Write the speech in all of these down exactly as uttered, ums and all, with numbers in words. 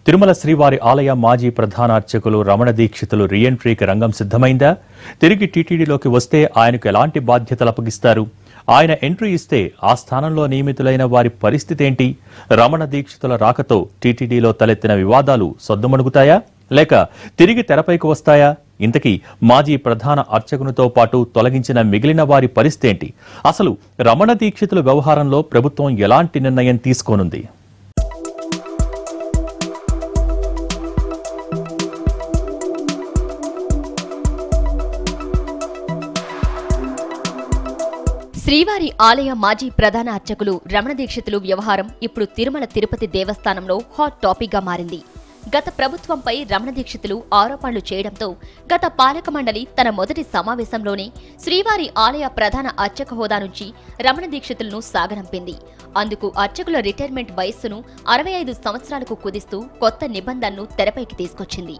తిరుమల శ్రీవారి ఆలయ మాజీ ప్రధాన అర్చకులు రమణ దీక్షితులు రీఎంట్రీకి రంగం సిద్ధమైందా? తిరిగి టీటీడీలోకి వస్తే ఆయనకు ఎలాంటి బాధ్యతలు అప్పగిస్తారు? ఆయన ఎంట్రీ ఇస్తే ఆ స్థానంలో నియమితులైన వారి పరిస్థితి ఏంటి? రమణ దీక్షితుల రాకతో టీటీడీలో తలెత్తిన వివాదాలు సద్దుమణుగుతాయా లేక తిరిగి తెరపైకి వస్తాయా? ఇంతకీ మాజీ ప్రధాన అర్చకునితో పాటు తొలగించిన మిగిలిన వారి పరిస్థితి ఏంటి? అసలు రమణ దీక్షితుల వ్యవహారంలో ప్రభుత్వం ఎలాంటి నిర్ణయం తీసుకోనుంది? శ్రీవారి ఆలయ మాజీ ప్రధాన అర్చకులు రమణ దీక్షితులు వ్యవహారం ఇప్పుడు తిరుమల తిరుపతి దేవస్థానంలో హాట్ టాపిక్ గా మారింది. గత ప్రభుత్వంపై రమణ దీక్షితులు ఆరోపణలు చేయడంతో గత పాలక మండలి తన మొదటి సమావేశంలోనే శ్రీవారి ఆలయ ప్రధాన అర్చక హోదా నుంచి రమణ దీక్షితులను సాగనంపింది. అందుకు అర్చకుల రిటైర్మెంట్ వయస్సును అరవై ఐదు సంవత్సరాలకు కుదిస్తూ కొత్త నిబంధనను తెరపైకి తీసుకొచ్చింది.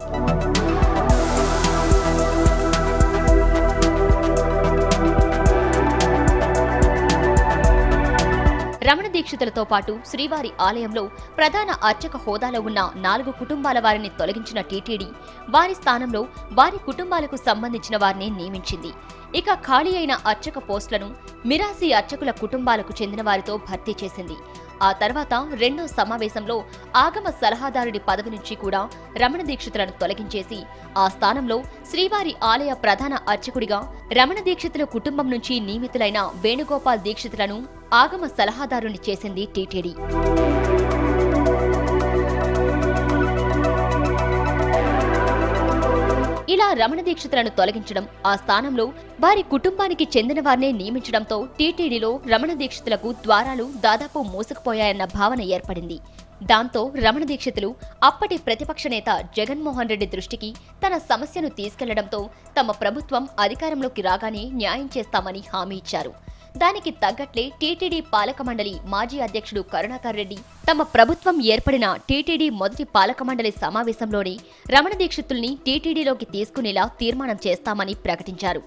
రమణ దీక్షితులతో పాటు శ్రీవారి ఆలయంలో ప్రధాన అర్చక హోదాలో ఉన్న నాలుగు కుటుంబాల వారిని తొలగించిన టీటీడీ వారి స్థానంలో వారి కుటుంబాలకు సంబంధించిన వారిని నియమించింది. ఇక ఖాళీ అయిన అర్చక పోస్టులను మిరాసి అర్చకుల కుటుంబాలకు చెందిన వారితో భర్తీ చేసింది. ఆ తర్వాత రెండో సమావేశంలో ఆగమ సలహాదారుడి పదవి నుంచి కూడా రమణ దీక్షితులను తొలగించేసి ఆ స్థానంలో శ్రీవారి ఆలయ ప్రధాన అర్చకుడిగా రమణ దీక్షితుల కుటుంబం నుంచి నియమితులైన వేణుగోపాల్ దీక్షితులను ఆగమ సలహాదారుని చేసింది టీటీడీ. ఇలా రమణ దీక్షితులను తొలగించడం, ఆ స్థానంలో వారి కుటుంబానికి చెందిన వారినే నియమించడంతో టీటీడీలో రమణ దీక్షితులకు ద్వారాలు దాదాపు మూసుకుపోయాయన్న భావన ఏర్పడింది. దాంతో రమణ దీక్షితులు అప్పటి ప్రతిపక్ష నేత జగన్మోహన్ రెడ్డి దృష్టికి తన సమస్యను తీసుకెళ్లడంతో తమ ప్రభుత్వం అధికారంలోకి రాగానే న్యాయం చేస్తామని హామీ ఇచ్చారు. దానికి తగ్గట్లే టీటీడీ పాలక మండలి మాజీ అధ్యక్షుడు కరుణాకర్ రెడ్డి తమ ప్రభుత్వం ఏర్పడిన టీటీడీ మొదటి పాలక మండలి సమావేశంలోనే రమణ దీక్షితుల్ని టీటీడీలోకి తీసుకునేలా తీర్మానం చేస్తామని ప్రకటించారు.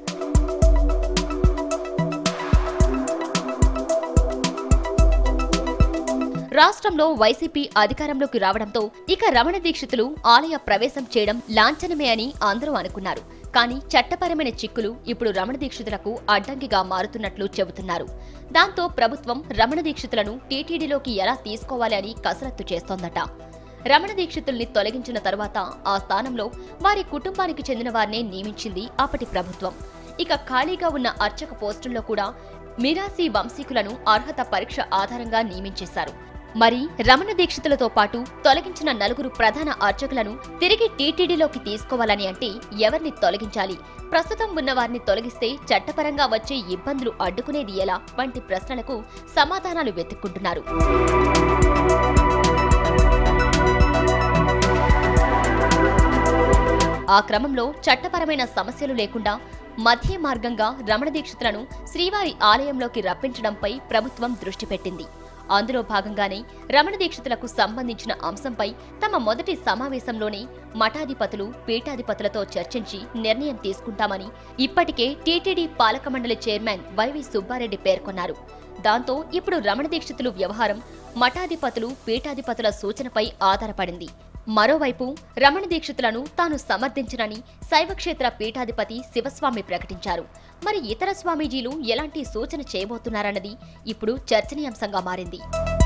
రాష్ట్రంలో వైసీపీ అధికారంలోకి రావడంతో ఇక రమణ దీక్షితులు ఆలయ ప్రవేశం చేయడం లాంఛనమే అని అందరూ అనుకున్నారు. కానీ చట్టపరమైన చిక్కులు ఇప్పుడు రమణ దీక్షితులకు అడ్డంకిగా మారుతున్నట్లు చెబుతున్నారు. దాంతో ప్రభుత్వం రమణ దీక్షితులను టీటీడీలోకి ఎలా తీసుకోవాలి అని కసరత్తు చేస్తోందట. రమణ దీక్షితుల్ని తొలగించిన తరువాత ఆ స్థానంలో వారి కుటుంబానికి చెందిన వారినే నియమించింది అప్పటి ప్రభుత్వం. ఇక ఖాళీగా ఉన్న అర్చక పోస్టుల్లో కూడా మిరాసి వంశీకులను అర్హత పరీక్ష ఆధారంగా నియమించేశారు. మరి రమణ దీక్షితులతో పాటు తొలగించిన నలుగురు ప్రధాన అర్చకులను తిరిగి టీటీడీలోకి తీసుకోవాలని అంటే ఎవరిని తొలగించాలి? ప్రస్తుతం ఉన్న వారిని తొలగిస్తే చట్టపరంగా వచ్చే ఇబ్బందులు అడ్డుకునేది ఎలా? వంటి ప్రశ్నలకు సమాధానాలు వెతుక్కుంటున్నారు. ఆ క్రమంలో చట్టపరమైన సమస్యలు లేకుండా మధ్య మార్గంగా రమణ దీక్షితులను శ్రీవారి ఆలయంలోకి రప్పించడంపై ప్రభుత్వం దృష్టి పెట్టింది. అందులో భాగంగానే రమణ దీక్షితులకు సంబంధించిన అంశంపై తమ మొదటి సమావేశంలోనే మఠాధిపతులు, పీఠాధిపతులతో చర్చించి నిర్ణయం తీసుకుంటామని ఇప్పటికే టీటీడీ పాలక మండలి చైర్మన్ వైవి సుబ్బారెడ్డి పేర్కొన్నారు. దాంతో ఇప్పుడు రమణ దీక్షితులు వ్యవహారం మఠాధిపతులు, పీఠాధిపతుల సూచనపై ఆధారపడింది. మరోవైపు రమణ దీక్షితులను తాను సమర్థించనని శైవక్షేత్ర పీఠాధిపతి శివస్వామి ప్రకటించారు. మరి ఇతర స్వామీజీలు ఎలాంటి సూచన చేయబోతున్నారన్నది ఇప్పుడు చర్చనీయాంశంగా మారింది.